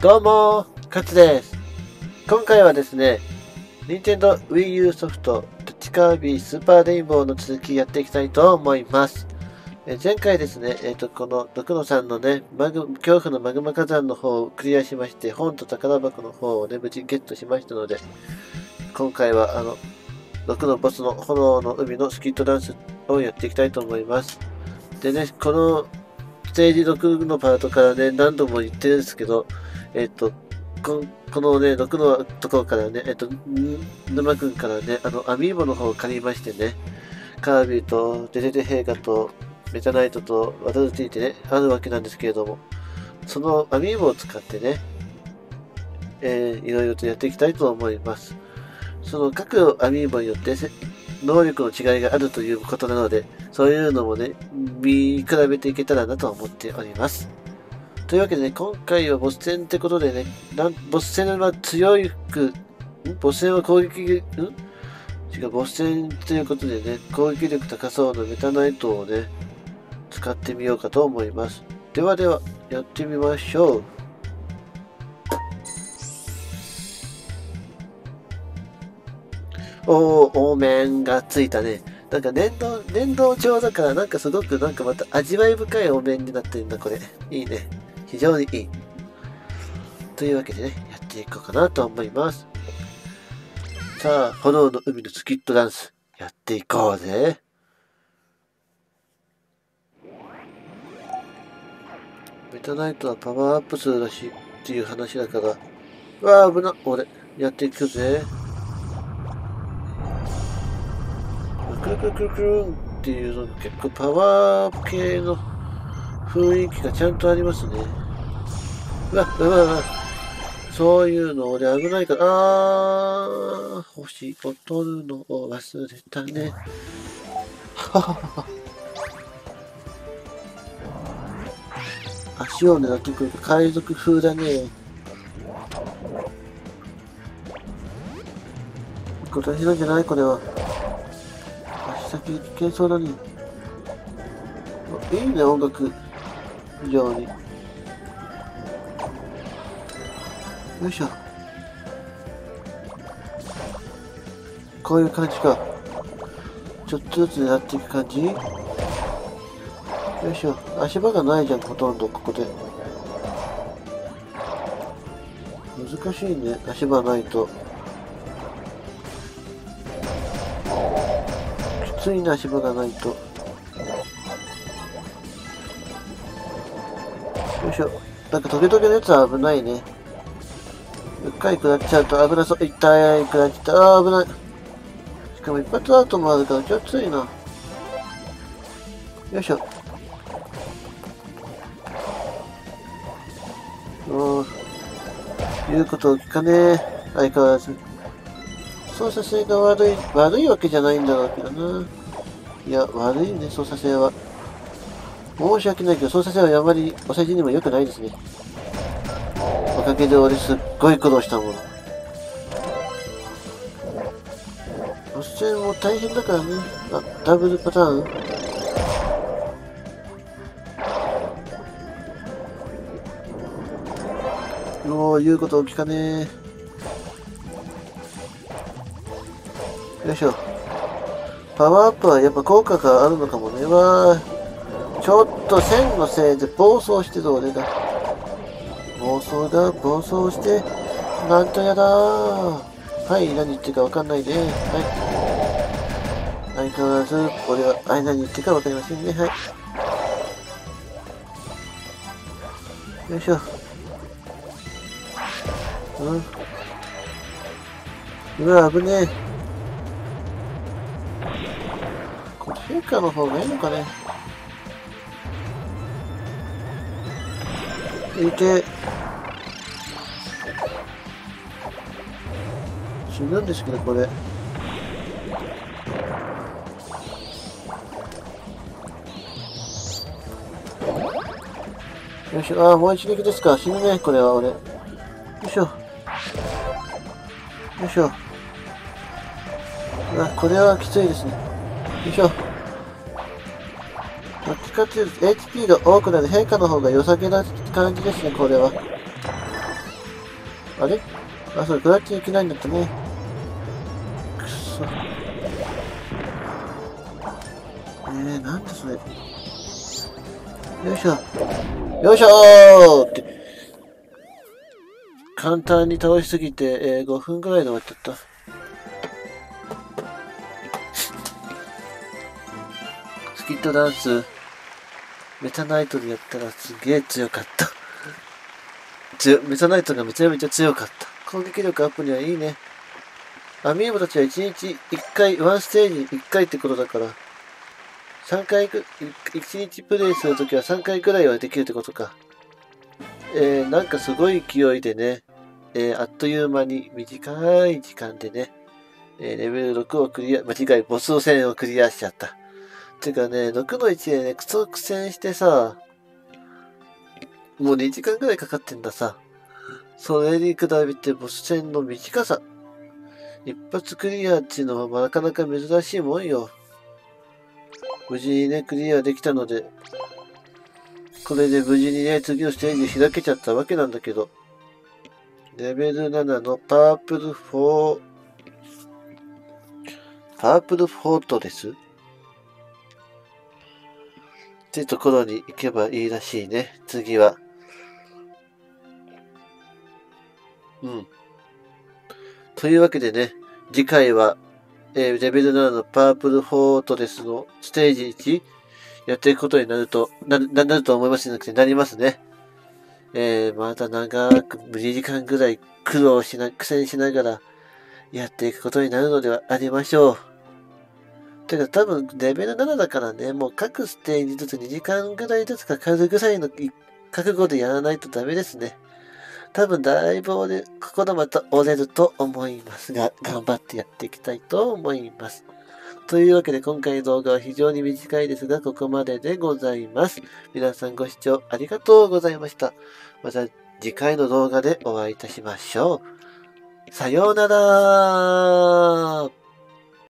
どうも勝です。今回はですね、任天堂 Wii U ソフト、タッチカービィスーパーレインボーの続きやっていきたいと思います。前回ですね、この毒野さんのね、恐怖のマグマ火山の方をクリアしまして、本と宝箱の方をね、無事ゲットしましたので、今回は毒のボスの炎の海のスキットダンスをやっていきたいと思います。でね、このステージ6のパートからね、何度も言ってるんですけど、このね、6のところからね、沼くんからね、アミーボの方を借りましてね、カービィとデデデヘイガとメタナイトとワタルティってね、あるわけなんですけれども、そのアミーボを使ってね、いろいろとやっていきたいと思います。その各アミーボによって能力の違いがあるということなので、そういうのもね、見比べていけたらなと思っております。というわけでね、今回はボス戦ってことでね、ボス戦はボス戦は攻撃、違う、ボス戦ということでね、攻撃力高そうなメタナイトをね、使ってみようかと思います。ではでは、やってみましょう。お面がついたね。なんか粘土調だからなんかすごくなんかまた味わい深いお面になってるんだ、これ。いいね。非常にいい。というわけでね、やっていこうかなと思います。さあ、炎の海のスキットダンス、やっていこうぜ。メタナイトはパワーアップするらしいっていう話だから、うわあ、危な、俺、やっていくぜ。くるくるくるくるんっていうのが結構パワーアップ系の雰囲気がちゃんとありますね。うわ、うわ、うわ。そういうの俺危ないから、星を取るのを忘れたね。ははは。足を狙ってくる海賊風だね。結構大変なんじゃないこれは。足先危険そうだね。いいね、音楽。非常に。よいしょ。こういう感じか。ちょっとずつやっていく感じ。よいしょ。足場がないじゃん、ほとんど、ここで。難しいね、足場ないと。きついな、足場がないと。よいしょ。なんかトゲトゲのやつは危ないね。うっかり食らっちゃうと危なそう。痛い、食らっちゃった。危ない。しかも一発アウトもあるからきついな。よいしょ。言うことを聞かねえ。相変わらず。操作性が悪いわけじゃないんだろうけどな。いや、悪いね、操作性は。申し訳ないけど、操作性はあまりお世辞にも良くないですね。おかげで俺すっごい苦労したもの。ボス戦も大変だからね。あ、ダブルパターンもう言うことを聞かねえ。よいしょ。パワーアップはやっぱ効果があるのかもね。ちょっと線のせいで暴走してる俺が。暴走して、なんとやだー。はい、何言ってるかわかんないね。はい。相変わらず、俺は、何言ってるかわかりませんね。はい。よいしょ。うわ、危ねえ。これ、陛下の方がいいのかね。いて。死ぬんですけど、これ。よいしょ。もう一撃ですか。死ぬね、これは俺。よいしょ。よいしょ。これはきついですね。よいしょ。どっちかっていうと HP が多くなる陛下の方が良さげな感じですね、これは。 あれあ、そう、これやっちゃいけないんだったね。くそ。なんだそれ。よいしょ。よいしょーって。簡単に倒しすぎて、5分くらいで終わっちゃった。スキットダンス、メタナイトでやったらすげえ強かった。メタナイトがめちゃめちゃ強かった。攻撃力アップにはいいね。アミーボたちは1日1回、ワンステージ1回ってことだから、1日プレイするときは3回くらいはできるってことか。なんかすごい勢いでね、あっという間に短い時間でね、レベル6をクリア、間違い、ボス戦をクリアしちゃった。てかね、6の1でね、クソ苦戦してさ、もう2時間くらいかかってんださ。それに比べてボス戦の短さ。一発クリアっていうのはなかなか珍しいもんよ。無事にね、クリアできたので、これで無事にね、次のステージ開けちゃったわけなんだけど、レベル7のパープルフォートレスってところに行けばいいらしいね、次は。うん。というわけでね、次回は、レベル7のパープルフォートレスのステージ1やっていくことになると思いますじゃなくてなりますね。また長く2時間ぐらい苦戦しながらやっていくことになるのではありましょう。てか多分レベル7だからね、もう各ステージずつ2時間ぐらいずつかかるぐらいの覚悟でやらないとダメですね。多分だいぶ心また折れると思いますが、頑張ってやっていきたいと思います。というわけで今回の動画は非常に短いですが、ここまででございます。皆さんご視聴ありがとうございました。また次回の動画でお会いいたしましょう。さようなら。